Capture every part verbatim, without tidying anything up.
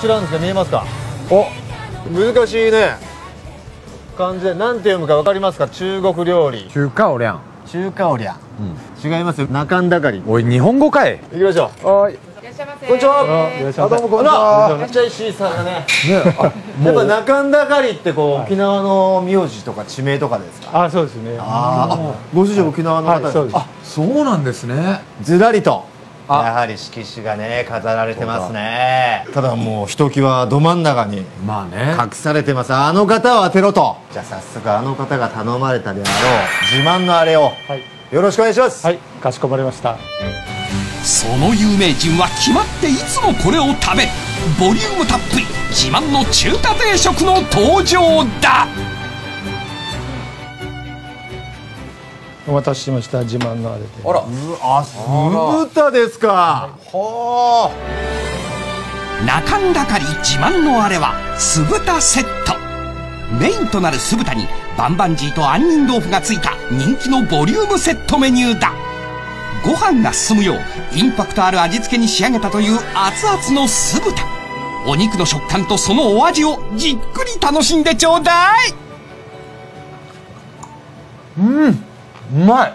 ちらなんですが見えますか？ お、難しいね。 漢字で何て読むか分かりますか？中国料理。 中華おりゃん。 中華おりゃん。違いますよ。中んだかり。 おい、日本語かい。 行きましょう。 はい。 こんにちは。 あ、どうもこんにちは。 めっちゃ石井さんがね。 ね、あ、 やっぱ中んだかりってこう沖縄の名字とか地名とかですか？ あ、そうですね。 ああ、ご主人沖縄の方です。 あ、そうなんですね。 ずらりと。やはり色紙がね飾られてますね。ただもうひときわど真ん中にまあね、 隠されてます。あの方を当てろと。じゃあ早速あの方が頼まれたであろう自慢のあれをよろしくお願いします。 はい、かしこまりました。 その有名人は決まっていつもこれを食べる。ボリュームたっぷり自慢の中華定食の登場だ。 お待たせしました。自慢のあれで。 あら、 あ、酢豚ですか。はあ。中んだかり自慢のあれは酢豚セット。メインとなる酢豚にバンバンジーと杏仁豆腐がついた人気のボリュームセットメニューだ。ご飯が進むようインパクトある味付けに仕上げたという熱々の酢豚。お肉の食感とそのお味をじっくり楽しんでちょうだい。 うん、うまい。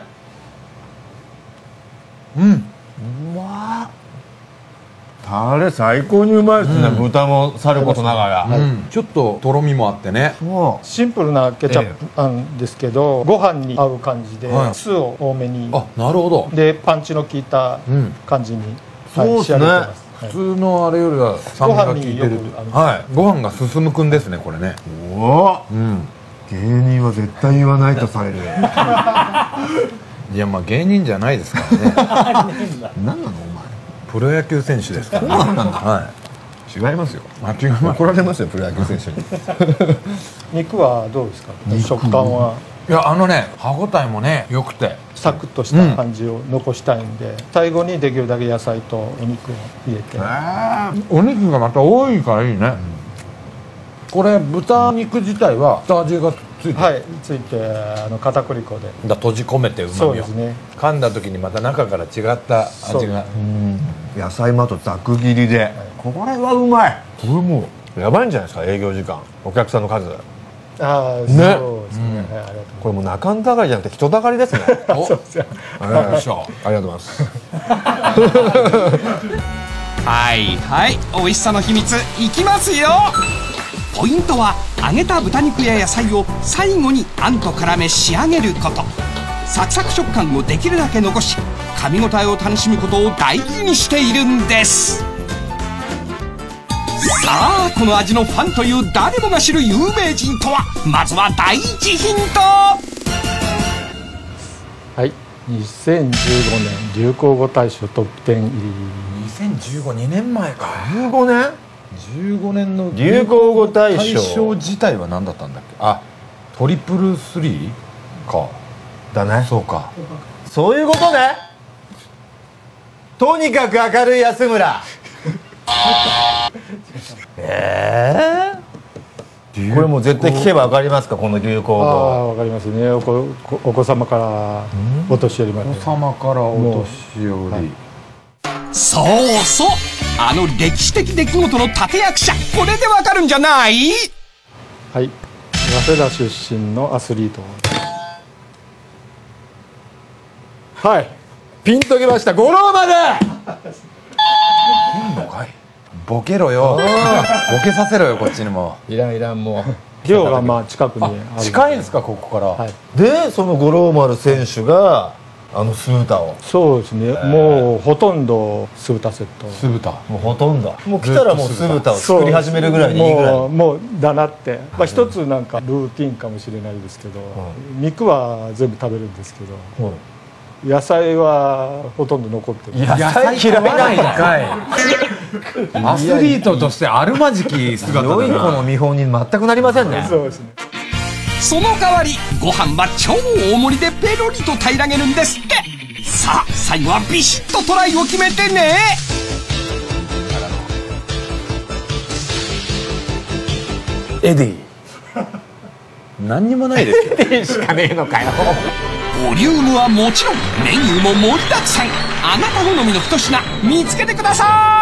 うん、うまい。 タレ最高にうまいですね。豚もさることながら、 ちょっととろみもあってね。 シンプルなケチャップなんですけど、ご飯に合う感じで酢を多めに。 あ、なるほど。 でパンチの効いた感じにそうですね。 普通のあれよりは酸味が効いてる。はい、ご飯が進むくんですね、これね。 おお、芸人は絶対言わないとされる。 いや、まあ芸人じゃないですからね。 何なのお前。 プロ野球選手ですから。はい。 違いますよ。 間違います。 怒られますよ、プロ野球選手に。 肉はどうですか？食感は。 いや、あのね、歯ごたえもね、良くてサクッとした感じを残したいんで、最後にできるだけ野菜とお肉を入れて。 お肉がまた多いからいいね。これ豚肉自体は下味がついて、 はい、ついて、あの片栗粉でだ閉じ込めてうまみを。 そうですね。 噛んだ時にまた中から違った味が。 野菜もあとざく切りで、これはうまい。これもうやばいんじゃないですか、営業時間、お客さんの数。 ああ、そうですね。ありがとう。 これもう中んだかりじゃなくて人だかりですね。 そうですよ。 ありがとうございます。 はいはい、美味しさの秘密いきますよ。ポイントは揚げた豚肉や野菜を最後にあんと絡め仕上げること。サクサク食感をできるだけ残し、噛み応えを楽しむことを大事にしているんです。さあ、この味のファンという誰もが知る有名人とは。まずは第一ヒント。 はい、にせんじゅうごねん流行語大賞トップじゅう入り。 にせんじゅうご、にねんまえか。 じゅうごねんじゅうごねんの流行語大賞。 大賞自体は何だったんだっけ。あ、トリプルスリーか。 だね。 そうか。 そういうことね。とにかく明るい安村。ええ。これもう絶対聞けばわかりますか、この流行語。 ああ、わかりますね。お子、お子様からお年寄りまで。 お子様からお年寄り。 そうそう、あの歴史的出来事の立役者、これでわかるんじゃない？ はい、早稲田出身のアスリート。はい、ピンときました。五郎丸。 いいのかい。ボケろよ。ボケさせろよ、こっちにも。 いらんいらん、もう。 寮がまあ近くにある。 近いんですか、ここから。 はい。 で、その五郎丸選手があの酢豚を。 そうですね。もうほとんど酢豚セット。 酢豚。 もうほとんど。もう来たらもう酢豚を作り始めるぐらいにいいぐらい。 もうもうだなって。まあ一つなんかルーティンかもしれないですけど、肉は全部食べるんですけど。野菜はほとんど残ってる。 野菜嫌いないんかい。アスリートとしてあるまじき姿だな。 良い子の見本に全くなりませんね。 そうですね。 その代わりご飯は超大盛りでペロリと平らげるんですって。さあ、最後はビシッとトライを決めてね。 エディ。何にもないですよ。 エディしかねえのかよ。 ボリュームはもちろんメニューも盛りだくさん。あなた好みの一品見つけてください。